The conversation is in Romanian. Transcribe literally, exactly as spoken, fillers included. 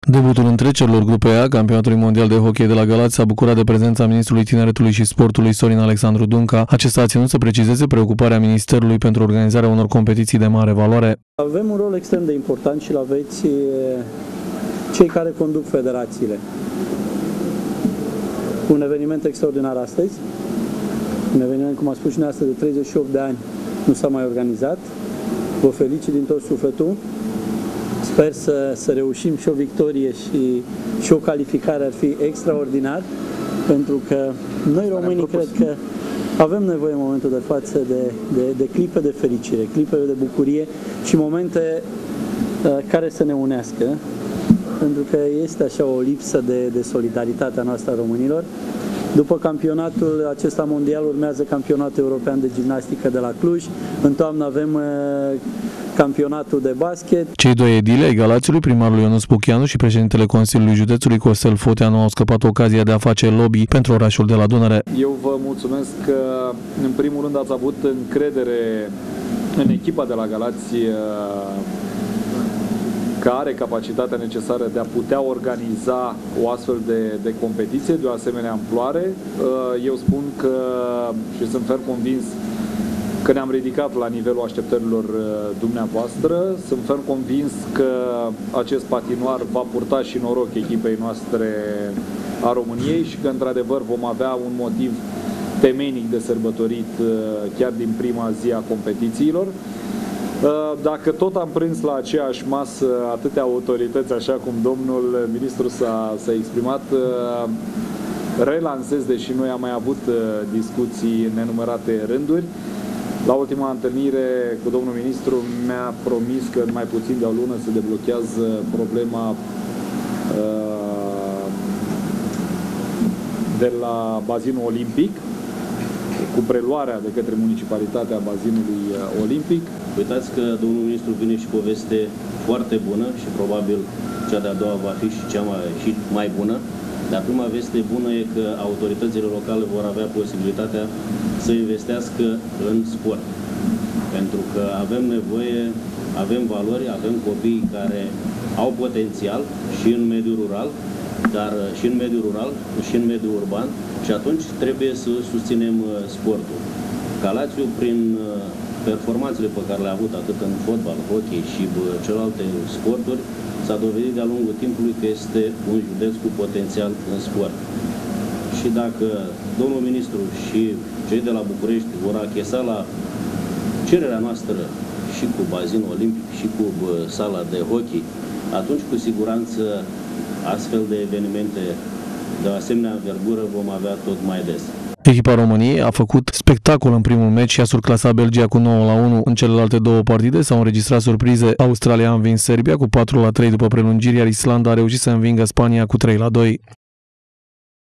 Debutul întrecerilor grupei A, campionatului mondial de hockey de la Galați, s-a bucurat de prezența ministrului tineretului și sportului Sorin Alexandru Dunca. Acesta a ținut să precizeze preocuparea ministerului pentru organizarea unor competiții de mare valoare. Avem un rol extrem de important și l-aveți cei care conduc federațiile. Un eveniment extraordinar astăzi, un eveniment, cum a spus și dumneavoastră, de treizeci și opt de ani nu s-a mai organizat. Vă felicit din tot sufletul. Sper să, să reușim și o victorie și, și o calificare, ar fi extraordinar, pentru că noi românii cred că avem nevoie în momentul de față de, de, de clipe de fericire, clipe de bucurie și momente uh, care să ne unească, pentru că este așa o lipsă de, de solidaritate a noastră a românilor. După campionatul acesta mondial urmează campionatul european de gimnastică de la Cluj. În toamnă avem uh, campionatul de basket. Cei doi edili ai Galațiului, primarul Ionuț Puchianu și președintele Consiliului Județului Costel Foteanu, au scăpat ocazia de a face lobby pentru orașul de la Dunăre. Eu vă mulțumesc că, în primul rând, ați avut încredere în echipa de la Galați, care are capacitatea necesară de a putea organiza o astfel de, de competiție de o asemenea amploare. Eu spun că, și sunt ferm convins, că ne-am ridicat la nivelul așteptărilor dumneavoastră. Sunt ferm convins că acest patinoar va purta și noroc echipei noastre a României și că, într-adevăr, vom avea un motiv temeinic de sărbătorit chiar din prima zi a competițiilor. Dacă tot am prins la aceeași masă atâtea autorități, așa cum domnul ministru s-a exprimat, relansez, deși noi am mai avut discuții în nenumărate rânduri. La ultima întâlnire cu domnul ministru mi-a promis că în mai puțin de o lună se deblochează problema de la bazinul olimpic, cu preluarea de către municipalitatea bazinului olimpic. Uitați că domnul ministru vine și cu o veste foarte bună și probabil cea de-a doua va fi și cea mai, și mai bună. Dar prima veste bună e că autoritățile locale vor avea posibilitatea să investească în sport. Pentru că avem nevoie, avem valori, avem copii care au potențial și în mediul rural, dar și în mediul rural, și în mediul urban, și atunci trebuie să susținem sportul. Galațiu, prin performanțele pe care le-a avut atât în fotbal, hockey și celelalte sporturi, s-a dovedit de-a lungul timpului că este un județ cu potențial în sport. Și dacă domnul ministru și cei de la București vor achesa la cererea noastră și cu bazinul olimpic și cu sala de hockey, atunci cu siguranță astfel de evenimente de o asemenea învergură vom avea tot mai des. Echipa României a făcut spectacol în primul meci și a surclasat Belgia cu nouă la unu. În celelalte două partide s-au înregistrat surprize. Australia a învins Serbia cu patru la trei după prelungiri, iar Islanda a reușit să învingă Spania cu trei la doi.